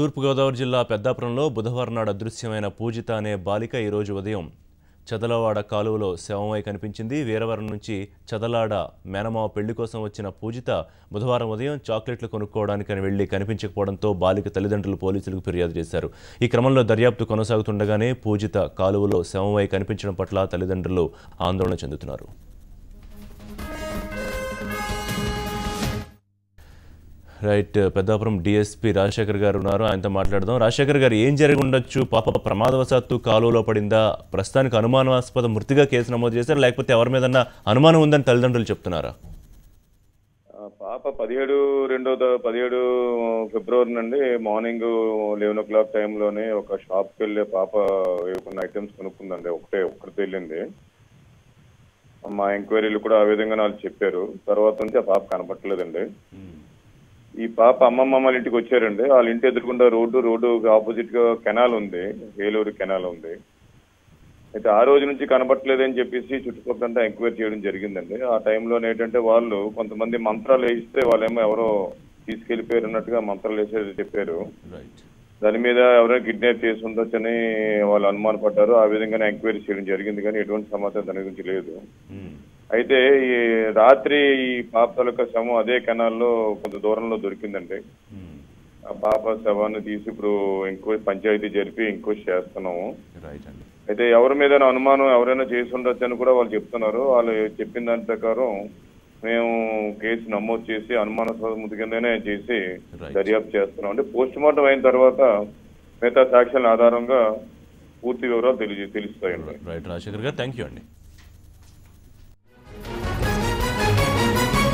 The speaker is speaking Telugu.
తూర్పు గోదావరి జిల్లా పెద్దాపురంలో బుధవారం నాడు అదృశ్యమైన పూజిత అనే బాలిక ఈ రోజు ఉదయం చదలవాడ కాలువలో శవమై కనిపించింది. వీరవరం నుంచి చదలాడ మేనమావ పెళ్లి కోసం వచ్చిన పూజిత బుధవారం ఉదయం చాక్లెట్లు కొనుక్కోవడానికని వెళ్లి కనిపించకపోవడంతో బాలిక తల్లిదండ్రులు పోలీసులకు ఫిర్యాదు చేశారు. ఈ క్రమంలో దర్యాప్తు కొనసాగుతుండగానే పూజిత కాలువలో శవమై కనిపించడం పట్ల తల్లిదండ్రులు ఆందోళన చెందుతున్నారు. రైట్, పెద్దాపురం డిఎస్పీ రాజశేఖర్ గారు ఉన్నారు, ఆయనతో మాట్లాడదాం. రాజశేఖర్ గారు, ఏం జరిగి ఉండొచ్చు? పాప ప్రమాదవశాత్తు కాలువలో పడిందా? ప్రస్తుతానికి అనుమానాస్పద మృతిగా కేసు నమోదు చేశారు, లేకపోతే ఎవరి మీద అనుమానం ఉందని తల్లిదండ్రులు చెప్తున్నారా? పాప 17 ఫిబ్రవరి నుండి మార్నింగ్ 11 o'clock టైంలోనే ఒక షాప్కి వెళ్ళి పాప కొన్ని ఐటమ్స్ కొనుక్కుందండి. ఒక్కరితో వెళ్ళింది. మా ఎంక్వైరీలు కూడా ఆ విధంగా నాకు చెప్పారు. తర్వాత నుంచి ఆ పాప కనపట్టలేదండి. ఈ పాప అమ్మమ్మ వాళ్ళ ఇంటికి వచ్చారండి. వాళ్ళ ఇంటి ఎదురుకుండా రోడ్డు ఆపోజిట్ గా కెనాల్ ఉంది, ఏలూరు కెనాల్ ఉంది. అయితే ఆ రోజు నుంచి కనపట్లేదని చెప్పేసి చుట్టుపక్కలంతా ఎంక్వైరీ చేయడం జరిగిందండి. ఆ టైంలో ఏంటంటే వాళ్ళు కొంతమంది మంత్రాలు వేయిస్తే వాళ్ళేమో ఎవరో తీసుకెళ్లిపోయారు అన్నట్టుగా మంత్రాలు వేసేది చెప్పారు. దాని మీద ఎవరైనా కిడ్నాప్ చేసి ఉండొచ్చని వాళ్ళు అనుమానపడ్డారు. ఆ విధంగానే ఎంక్వైరీ చేయడం జరిగింది, కానీ ఎటువంటి సమాచారం దాని గురించి లేదు. అయితే ఈ రాత్రి ఈ పాప తాలూకా శవం అదే కెనాల్లో కొంత దూరంలో దొరికిందండి. ఆ పాప శవాన్ని తీసి ఇప్పుడు పంచాయతీ జరిపి ఎంక్వైరీ చేస్తున్నాము. అయితే ఎవరి మీద అనుమానం ఎవరైనా చేసి ఉండొచ్చు అని కూడా వాళ్ళు చెప్తున్నారు. వాళ్ళు చెప్పిన దాని ప్రకారం మేము కేసు నమోదు చేసి అనుమానాస్పద మృతి కిందనే చేసి దర్యాప్తు చేస్తున్నాం. అంటే పోస్ట్ మార్టం అయిన తర్వాత మిగతా సాక్ష్యాల ఆధారంగా పూర్తి వివరాలు తెలుస్తాయండి. రైట్ రాజశేఖర్ గారు, థ్యాంక్ యూ అండి.